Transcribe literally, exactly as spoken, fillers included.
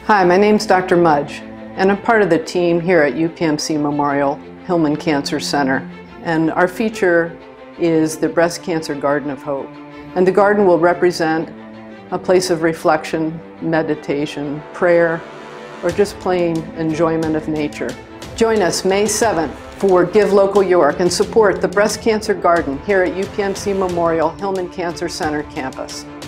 Hi, my name's Doctor Mudge, and I'm part of the team here at U P M C Memorial Hillman Cancer Center. And our feature is the Breast Cancer Garden of Hope. And the garden will represent a place of reflection, meditation, prayer, or just plain enjoyment of nature. Join us May seventh for Give Local York and support the Breast Cancer Garden here at U P M C Memorial Hillman Cancer Center campus.